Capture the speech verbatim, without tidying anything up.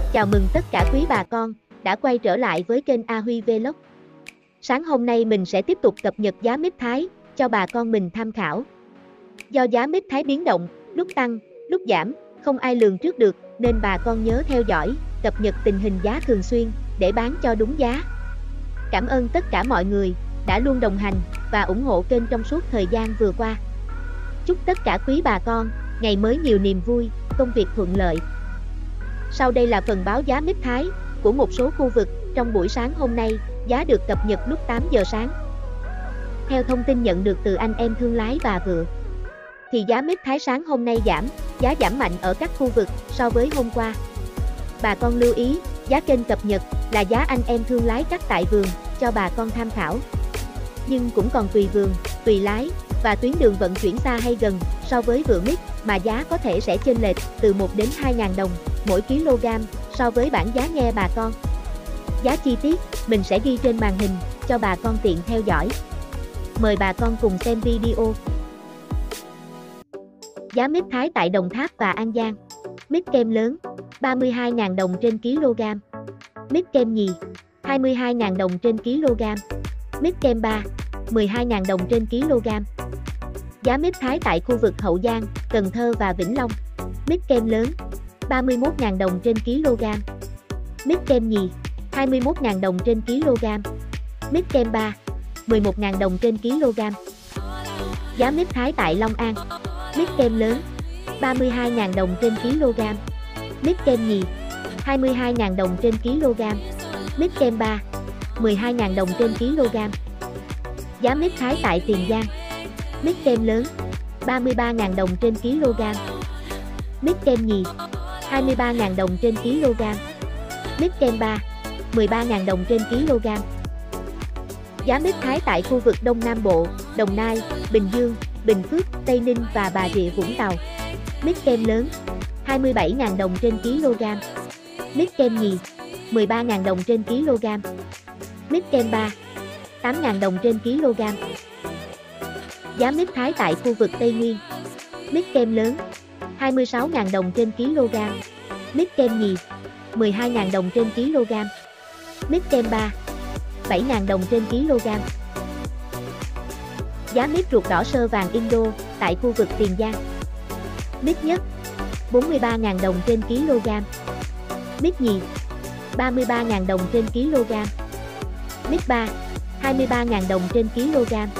Chào mừng tất cả quý bà con đã quay trở lại với kênh A Huy Vlog. Sáng hôm nay mình sẽ tiếp tục cập nhật giá mít Thái cho bà con mình tham khảo. Do giá mít Thái biến động, lúc tăng, lúc giảm, không ai lường trước được nên bà con nhớ theo dõi, cập nhật tình hình giá thường xuyên để bán cho đúng giá. Cảm ơn tất cả mọi người đã luôn đồng hành và ủng hộ kênh trong suốt thời gian vừa qua. Chúc tất cả quý bà con ngày mới nhiều niềm vui, công việc thuận lợi. Sau đây là phần báo giá mít Thái của một số khu vực trong buổi sáng hôm nay, giá được cập nhật lúc tám giờ sáng. Theo thông tin nhận được từ anh em thương lái và vựa, thì giá mít Thái sáng hôm nay giảm, giá giảm mạnh ở các khu vực so với hôm qua. Bà con lưu ý, giá kênh cập nhật là giá anh em thương lái cắt tại vườn cho bà con tham khảo. Nhưng cũng còn tùy vườn, tùy lái và tuyến đường vận chuyển xa hay gần so với vựa mít mà giá có thể sẽ chênh lệch từ một đến hai nghìn đồng mỗi kg so với bảng giá nghe bà con. Giá chi tiết mình sẽ ghi trên màn hình cho bà con tiện theo dõi. Mời bà con cùng xem video. Giá mít Thái tại Đồng Tháp và An Giang. Mít kem lớn ba mươi hai nghìn đồng trên kg. Mít kem nhì hai mươi hai nghìn đồng trên kg. Mít kem ba mười hai nghìn đồng trên kg. Giá mít Thái tại khu vực Hậu Giang, Cần Thơ và Vĩnh Long. Mít kem lớn ba mươi mốt nghìn đồng trên kg. Mít kem nhì hai mươi mốt nghìn đồng trên kg. Mít kem ba mười một nghìn đồng trên kg. Giá mít Thái tại Long An. Mít kem lớn ba mươi hai nghìn đồng trên kg. Mít kem nhì hai mươi hai nghìn đồng trên kg. Mít kem ba mười hai nghìn đồng trên kg. Giá mít Thái tại Tiền Giang. Mít kem lớn ba mươi ba nghìn đồng trên kg. Mít kem nhì hai mươi ba nghìn đồng trên kg. Mít kem ba mười ba nghìn đồng trên kg. Giá mít Thái tại khu vực Đông Nam Bộ, Đồng Nai, Bình Dương, Bình Phước, Tây Ninh và Bà Rịa Vũng Tàu. Mít kem lớn hai mươi bảy nghìn đồng trên kg. Mít kem nhì mười ba nghìn đồng trên kg. Mít kem ba tám nghìn đồng trên kg. Giá mít Thái tại khu vực Tây Nguyên. Mít kem lớn hai mươi sáu nghìn đồng trên kg. Mít kem nhì mười hai nghìn đồng trên kg. Mít kem ba bảy nghìn đồng trên kg. Giá mít ruột đỏ sơ vàng Indo tại khu vực Tiền Giang. Mít nhất bốn mươi ba nghìn đồng trên kg. Mít nhì ba mươi ba nghìn đồng trên kg. Mít ba hai mươi ba nghìn đồng trên kg.